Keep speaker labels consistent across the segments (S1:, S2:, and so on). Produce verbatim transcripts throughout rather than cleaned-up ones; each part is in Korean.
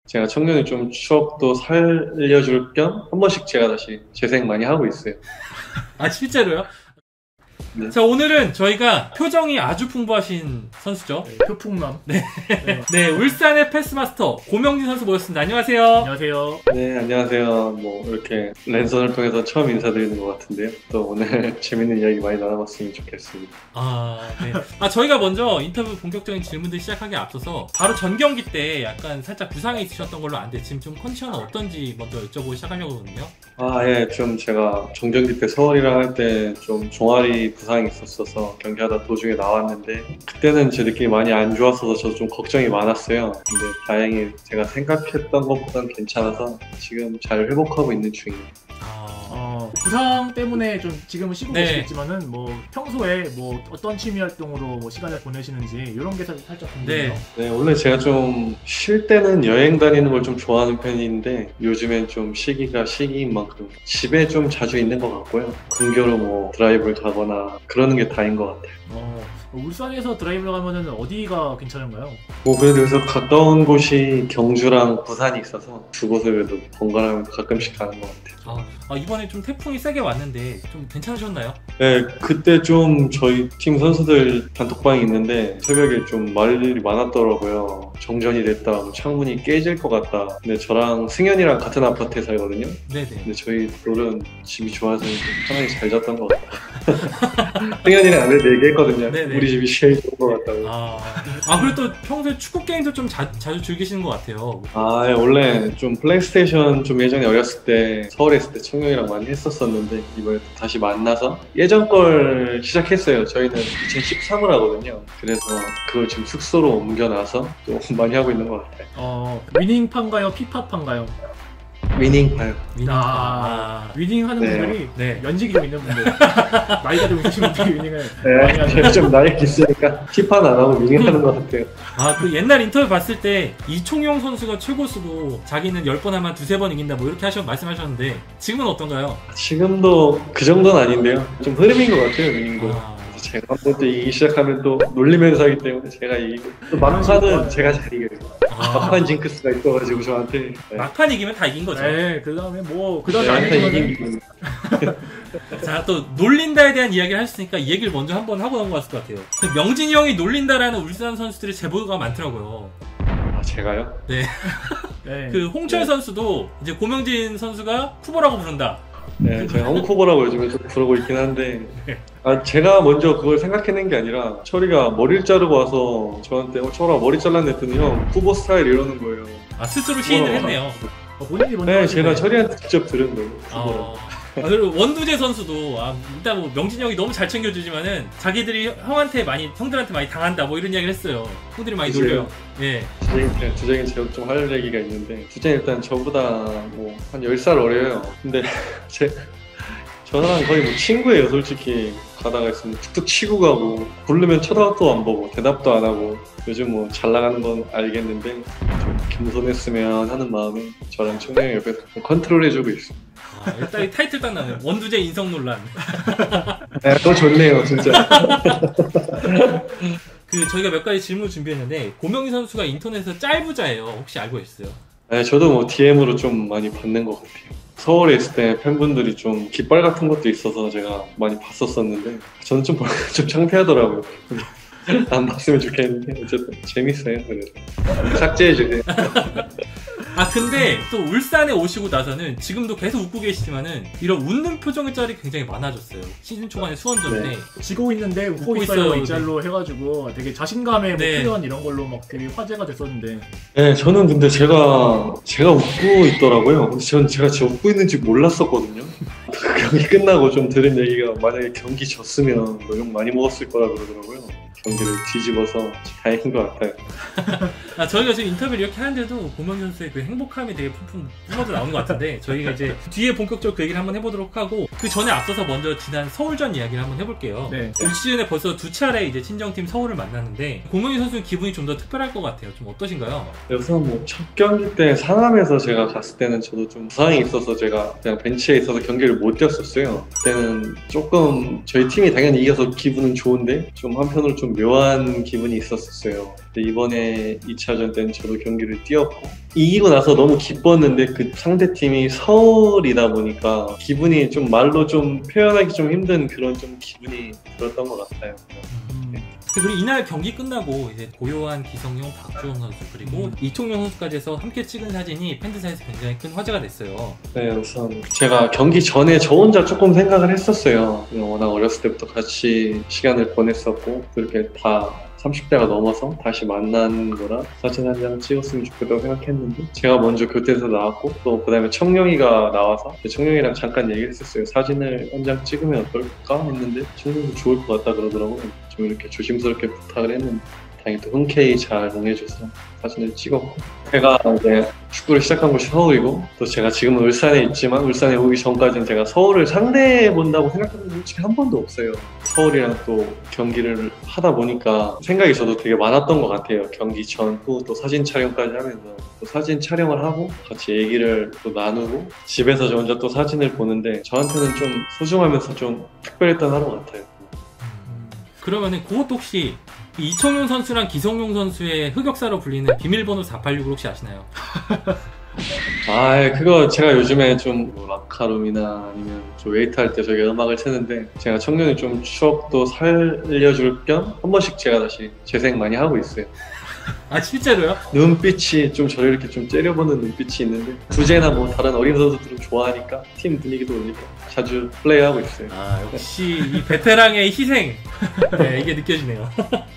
S1: 제가 청년이 좀 추억도 살려줄 겸 한 번씩 제가 다시 재생 많이 하고 있어요.
S2: 아 실제로요?
S1: 네.
S2: 자, 오늘은 저희가 표정이 아주 풍부하신 선수죠.
S3: 네, 표풍남.
S2: 네. 네. 네, 울산의 패스마스터 고명진 선수 모셨습니다. 안녕하세요.
S3: 안녕하세요.
S1: 네, 안녕하세요. 뭐 이렇게 랜선을 통해서 처음 인사드리는 것 같은데요. 또 오늘 재밌는 이야기 많이 나눠봤으면 좋겠습니다.
S2: 아, 네. 아, 저희가 먼저 인터뷰 본격적인 질문들 시작하기에 앞서서 바로 전 경기 때 약간 살짝 부상이 있으셨던 걸로 아는데 지금 좀 컨디션은 어떤지 먼저 여쭤보고 시작하려고 하거든요.
S1: 아, 예, 좀 제가 정경기 때 서울이랑 할 때 좀 종아리 부상이 있었어서 경기하다 도중에 나왔는데 그때는 제 느낌이 많이 안 좋았어서 저도 좀 걱정이 많았어요. 근데 다행히 제가 생각했던 것보다는 괜찮아서 지금 잘 회복하고 있는 중이에요.
S3: 어, 부상 때문에 좀 지금은 쉬고
S2: 네.
S3: 계시겠지만은 뭐 평소에 뭐 어떤 취미 활동으로 뭐 시간을 보내시는지 이런 게 살- 살짝 궁금해요.
S2: 네.
S1: 네, 원래 제가 좀 쉴 때는 여행 다니는 걸 좀 좋아하는 편인데 요즘엔 좀 시기가 시기인 만큼 집에 좀 자주 있는 것 같고요. 근교로 뭐 드라이브를 가거나 그러는 게 다인 것 같아요.
S3: 어, 울산에서 드라이브를 가면은 어디가 괜찮은가요?
S1: 뭐 그래도 여기서 가까운 곳이 경주랑 부산이 있어서 두 곳을 그래도 번갈아 가끔씩 가는 것 같아요.
S2: 아, 아, 이번에 좀 태풍이 세게 왔는데 좀 괜찮으셨나요?
S1: 네, 그때 좀 저희 팀 선수들 단톡방이 있는데 새벽에 좀 말일이 많았더라고요. 정전이 됐다, 뭐 창문이 깨질 것 같다. 근데 저랑 승현이랑 같은 아파트에 살거든요.
S2: 네네.
S1: 근데 저희 롤은 집이 좋아서 좀 편하게 잘 잤던 것 같아요. 승현이랑 안 그래도 얘기했거든요.
S2: 네네.
S1: 우리 집이 제일 좋은 것 같다고.
S2: 아, 아 그리고 또 평소에 축구 게임도 좀 자, 자주 즐기시는 것 같아요.
S1: 아, 예, 원래 좀 플레이스테이션 좀 예전에 어렸을 때 서울에 있을 때 청룡이랑 많이 했었었는데 이번에 또 다시 만나서 예전 걸 시작했어요. 저희는 이천십삼을 하거든요. 그래서 그걸 지금 숙소로 옮겨놔서 또 많이 하고 있는 것 같아요.
S3: 어, 위닝판가요? 피파판가요?
S1: 위닝파요.
S2: 위닝.
S3: 아, 위닝 하는
S1: 네.
S3: 분들이
S2: 네.
S3: 연식이 좀 있는 분들, 나이가 좀 있으신 분들이 위닝을 많이
S1: 네,
S3: 하는.
S1: 제가 좀 나이 있으니까 티판 안 하고 위닝하는 것 같아요.
S2: 아, 그 옛날 인터뷰 봤을 때 이총용 선수가 최고수고 자기는 열 번 하면 두세 번 이긴다 뭐 이렇게 하셔, 말씀하셨는데 지금은 어떤가요?
S1: 지금도 그 정도는 아닌데요. 좀 흐름인 것 같아요, 위닝도.
S2: 아,
S1: 제가 한 번 또 이기기 시작하면 또 놀리면서 하기 때문에 제가 이기고 또 막판은 제가 잘 이겨요.
S2: 아,
S1: 막판 징크스가 있어가지고 저한테 네.
S2: 막판 이기면 다 이긴 거죠.
S3: 네, 그 다음에 뭐, 그 다음에
S1: 네,
S3: 안
S1: 막판
S3: 해주면은
S1: 이기면
S2: 자, 또 놀린다에 대한 이야기를 하셨으니까 이 얘기를 먼저 한번 하고 넘어갔을 것 같아요. 그 명진이 형이 놀린다라는 울산 선수들의 제보가 많더라고요.
S1: 아, 제가요?
S2: 네.
S3: 네.
S2: 그 홍철
S1: 네.
S2: 선수도 이제 고명진 선수가 쿠보라고 부른다.
S1: 네, 제가 홈코버라고 요즘에 좀 부르고 있긴 한데 아, 제가 먼저 그걸 생각해낸 게 아니라 철이가 머리를 자르고 와서 저한테 어, 철아 머리 잘랐네 했더니 형 쿠보 스타일 이러는 거예요.
S2: 아, 스스로 시인을 했네요.
S3: 어, 본인이 먼저
S1: 네,
S3: 하시네.
S1: 제가 철이한테 직접 들은 거예요. 쿠보라고.
S2: 어. 아, 그리고 원두재 선수도 아, 일단 뭐 명진이 형이 너무 잘 챙겨주지만은 자기들이 형한테 많이 형들한테 많이 당한다 뭐 이런 이야기를 했어요. 형들이 많이
S1: 그치요.
S2: 놀려요. 예.
S1: 주장이, 주장이 제가 좀 할 얘기가 있는데 주장이 일단 저보다 뭐 한 열 살 어려요. 근데 제 저랑 거의 뭐 친구예요. 솔직히 가다가 있으면 툭툭 치고 가고 부르면 쳐다도 안 보고 대답도 안 하고 요즘 뭐 잘 나가는 건 알겠는데 좀 겸손했으면 하는 마음이 저랑 청량이 옆에서 좀 컨트롤해주고 있어요.
S2: 아, 일단 이 타이틀 딱 나네요. 원두재 인성 논란.
S1: 네, 더 좋네요 진짜.
S2: 그 저희가 몇 가지 질문 준비했는데 고명희 선수가 인터넷에서 짤부자예요. 혹시 알고 있어요?
S1: 네, 저도 뭐 디엠으로 좀 많이 받는 것 같아요. 서울에 있을 때 팬분들이 좀 깃발 같은 것도 있어서 제가 많이 봤었었는데 저는 좀, 좀 창피하더라고요. 안 봤으면 좋겠는데 어쨌든 재밌어요. 그래도 삭제해주세요.
S2: 아 근데 또 울산에 오시고 나서는 지금도 계속 웃고 계시지만은 이런 웃는 표정의 짤이 굉장히 많아졌어요. 시즌 초반에 수원전 때.
S1: 네.
S3: 지고 있는데 웃고
S2: 웃고
S3: 있어요.
S2: 있어요.
S3: 이 짤로 해가지고 되게 자신감의 뭐
S2: 네.
S3: 표현 이런 걸로 막 되게 화제가 됐었는데.
S1: 네, 저는 근데 제가 제가 웃고 있더라고요. 근데 저는 제가 진짜 웃고 있는지 몰랐었거든요. 그 경기 끝나고 좀 들은 얘기가 만약에 경기 졌으면 뭐 욕 많이 먹었을 거라 그러더라고요. 경기를 뒤집어서 다행인 것 같아요.
S2: 아, 저희가 지금 인터뷰를 이렇게 하는데도 고명희 선수의 그 행복함이 되게 뿜뿜 뿜어져 나오는 것 같은데 저희가 이제 뒤에 본격적으로 그 얘기를 한번 해보도록 하고 그 전에 앞서서 먼저 지난 서울전 이야기를 한번 해볼게요.
S3: 네.
S2: 올 시즌에 벌써 두 차례 이제 친정팀 서울을 만났는데 고명희 선수는 기분이 좀 더 특별할 것 같아요. 좀 어떠신가요?
S1: 우선 뭐 첫 경기 때 상암에서 제가 갔을 때는 저도 좀 부상이 있어서 제가 그냥 벤치에 있어서 경기를 못 뛰었었어요. 그때는 조금 저희 팀이 당연히 이겨서 기분은 좋은데 좀 한편으로 좀 좀 묘한 기분이 있었었어요. 근데 이번에 이 차전 때는 저도 경기를 뛰었고 이기고 나서 너무 기뻤는데 그 상대팀이 서울이다 보니까 기분이 좀 말로 좀 표현하기 좀 힘든 그런 좀 기분이 들었던 것 같아요.
S2: 그리고 이날 경기 끝나고 이제 고요한 기성용, 박주영 선수 그리고
S3: 음.
S2: 이청용 선수까지 해서 함께 찍은 사진이 팬들 사이에서 굉장히 큰 화제가 됐어요.
S1: 네, 우선 제가 경기 전에 저 혼자 조금 생각을 했었어요. 워낙 어렸을 때부터 같이 시간을 보냈었고 그렇게 다 삼십 대가 넘어서 다시 만난 거라 사진 한 장 찍었으면 좋겠다고 생각했는데 제가 먼저 교대에서 나왔고 또 그 다음에 청룡이가 나와서 청룡이랑 잠깐 얘기를 했었어요. 사진을 한 장 찍으면 어떨까 했는데 청룡이 좋을 것 같다 그러더라고요. 좀 이렇게 조심스럽게 부탁을 했는데 다행히 또 흔쾌히 잘 응해줘서 사진을 찍었고 제가 이제 축구를 시작한 곳이 서울이고 또 제가 지금은 울산에 있지만 울산에 오기 전까지는 제가 서울을 상대해 본다고 생각한 적 솔직히 한 번도 없어요. 서울이랑 또 경기를 하다 보니까 생각이 저도 되게 많았던 것 같아요. 경기 전, 후 또 사진 촬영까지 하면서 또 사진 촬영을 하고 같이 얘기를 또 나누고 집에서 저 혼자 또 사진을 보는데 저한테는 좀 소중하면서 좀 특별했던 하루 같아요.
S2: 그러면은 그것도 혹시 이청용 선수랑 기성용 선수의 흑역사로 불리는 비밀번호 사팔육을 혹시 아시나요?
S1: 아, 그거 제가 요즘에 좀뭐 라카룸이나 아니면 좀 웨이트 할 때 저희가 음악을 트는데 제가 청년이 좀 추억도 살려줄 겸 한 번씩 제가 다시 재생 많이 하고 있어요.
S2: 아 진짜로요?
S1: 눈빛이 좀 저를 이렇게 좀 째려보는 눈빛이 있는데 주제나 뭐 다른 어린 선수들은 좋아하니까 팀 분위기도 올리고 자주 플레이하고 있어요.
S2: 아 역시 이 베테랑의 희생 네, 이게 느껴지네요.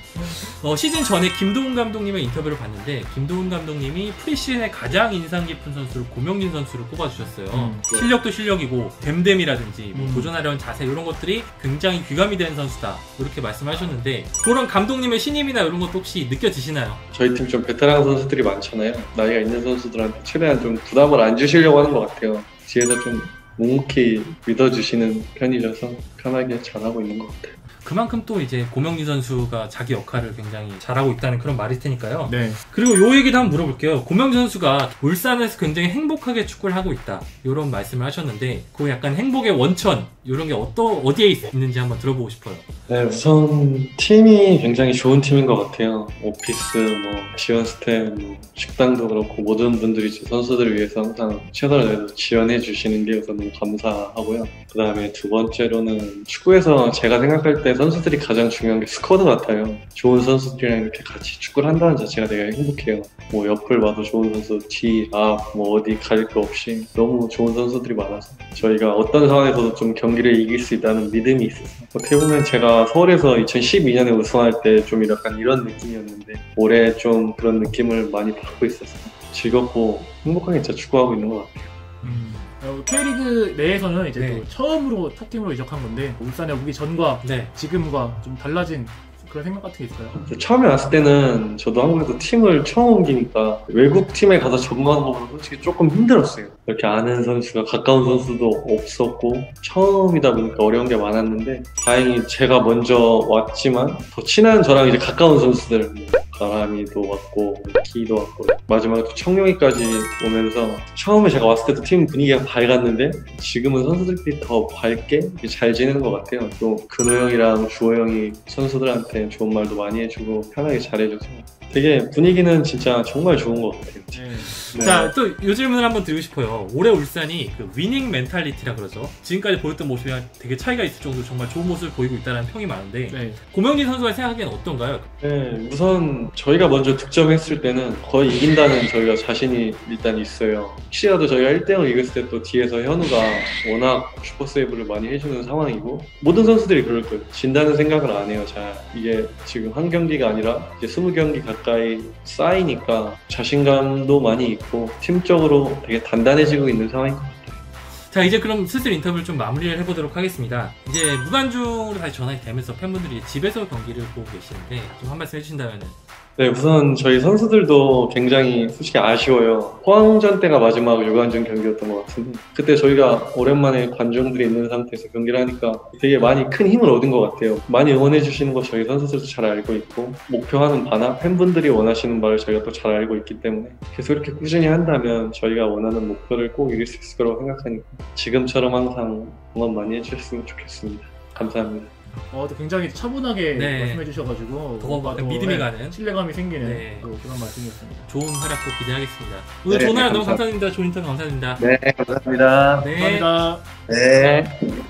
S2: 어, 시즌 전에 김도훈 감독님의 인터뷰를 봤는데 김도훈 감독님이 프리시즌에 가장 인상 깊은 선수를 고명진 선수를 꼽아주셨어요.
S3: 음,
S1: 네.
S2: 실력도 실력이고 댐댐이라든지 뭐
S3: 음.
S2: 도전하려는 자세 이런 것들이 굉장히 귀감이 되는 선수다 이렇게 말씀하셨는데 그런 감독님의 신임이나 이런 것도 혹시 느껴지시나요?
S1: 저희 팀 좀 베테랑 선수들이 많잖아요. 나이가 있는 선수들한테 최대한 좀 부담을 안 주시려고 하는 것 같아요. 뒤에서 좀 묵묵히 믿어주시는 편이라서 편하게 잘하고 있는 것 같아요.
S2: 그만큼 또 이제 고명진 선수가 자기 역할을 굉장히 잘하고 있다는 그런 말일 테니까요.
S3: 네.
S2: 그리고 요 얘기도 한번 물어볼게요. 고명진 선수가 울산에서 굉장히 행복하게 축구를 하고 있다 이런 말씀을 하셨는데 그 약간 행복의 원천 이런 게 어떠, 어디에 있는지 한번 들어보고 싶어요.
S1: 네, 우선 팀이 굉장히 좋은 팀인 것 같아요. 오피스, 뭐 지원 스텝, 뭐 식당도 그렇고 모든 분들이 저 선수들을 위해서 항상 최선을 다해서 지원해 주시는 게 우선 너무 감사하고요. 그 다음에 두 번째로는 축구에서 제가 생각할 때 선수들이 가장 중요한 게 스쿼드 같아요. 좋은 선수들이랑 이렇게 같이 축구를 한다는 자체가 되게 행복해요. 뭐 옆을 봐도 좋은 선수, 뒤, 앞, 뭐 어디 가릴 거 없이 너무 좋은 선수들이 많아서 저희가 어떤 상황에서도 좀 경기를 이길 수 있다는 믿음이 있어서 어떻게 보면 제가 서울에서 이천십이 년에 우승할 때 좀 약간 이런 느낌이었는데 올해 좀 그런 느낌을 많이 받고 있어서 즐겁고 행복하게 진짜 축구하고 있는 것 같아요.
S3: 음. 어, K리그 내에서는 이제
S2: 네.
S3: 또 처음으로 탑팀으로 이적한 건데 울산에 오기 전과
S2: 네.
S3: 지금과 좀 달라진 그런 생각 같은 게 있을까요?
S1: 처음에 왔을 때는 저도 한국에서 팀을 처음 옮기니까 외국 팀에 가서 적응하는 것보다 솔직히 조금 힘들었어요. 이렇게 아는 선수가 가까운 선수도 없었고 처음이다 보니까 어려운 게 많았는데 다행히 제가 먼저 왔지만 더 친한 저랑 이제 가까운 선수들 가람이도 왔고 키도 왔고 마지막에 또 청룡이까지 오면서 처음에 제가 왔을 때도 팀 분위기가 밝았는데 지금은 선수들끼리 더 밝게 잘 지내는 것 같아요. 또 근호 형이랑 주호 형이 선수들한테 좋은 말도 많이 해주고 편하게 잘해줘서 되게 분위기는 진짜 정말 좋은 것 같아요.
S3: 네.
S1: 네.
S2: 자, 또 요 질문을 한번 드리고 싶어요. 올해 울산이 그 위닝 멘탈리티라 그러죠. 지금까지 보였던 모습이랑 되게 차이가 있을 정도로 정말 좋은 모습을 보이고 있다는 평이 많은데
S3: 네.
S2: 고명진 선수가 생각하기엔 어떤가요?
S1: 네, 우선 저희가 먼저 득점했을 때는 거의 이긴다는 저희가 자신이 일단 있어요. 혹시라도 저희가 일 대 영을 이겼을 때 또 뒤에서 현우가 워낙 슈퍼세이브를 많이 해주는 상황이고 모든 선수들이 그럴 거예요. 진다는 생각을 안 해요. 자, 이게 지금 한 경기가 아니라 이제 스무 경기 가까이 쌓이니까 자신감도 많이 있고 팀적으로 되게 단단해지고 있는 상황인 것 같아요.
S2: 자, 이제 그럼 슬슬 인터뷰를 좀 마무리를 해보도록 하겠습니다. 이제 무관중으로 다시 전환이 되면서 팬분들이 집에서 경기를 보고 계시는데 좀 한 말씀 해주신다면은.
S1: 네, 우선 저희 선수들도 굉장히 솔직히 아쉬워요. 포항전 때가 마지막 유관중 경기였던 것 같은데 그때 저희가 오랜만에 관중들이 있는 상태에서 경기를 하니까 되게 많이 큰 힘을 얻은 것 같아요. 많이 응원해 주시는 거 저희 선수들도 잘 알고 있고 목표하는 바나 팬분들이 원하시는 바를 저희가 또 잘 알고 있기 때문에 계속 이렇게 꾸준히 한다면 저희가 원하는 목표를 꼭 이길 수 있을 거라고 생각하니까 지금처럼 항상 응원 많이 해주셨으면 좋겠습니다. 감사합니다.
S3: 어, 또 굉장히 차분하게
S2: 네.
S3: 말씀해 주셔가지고
S2: 더
S3: 뭔가
S2: 약간
S3: 또,
S2: 믿음이
S3: 네,
S2: 가는.
S3: 신뢰감이 생기는
S2: 네.
S3: 또 그런 말씀이었습니다.
S2: 좋은 활약도 기대하겠습니다. 오늘
S1: 네,
S2: 좋은 활약 너무
S1: 감사합니다.
S2: 감사드립니다. 좋은 인터뷰 감사드립니다.
S1: 네, 감사합니다.
S2: 네.
S3: 감사합니다.
S1: 네.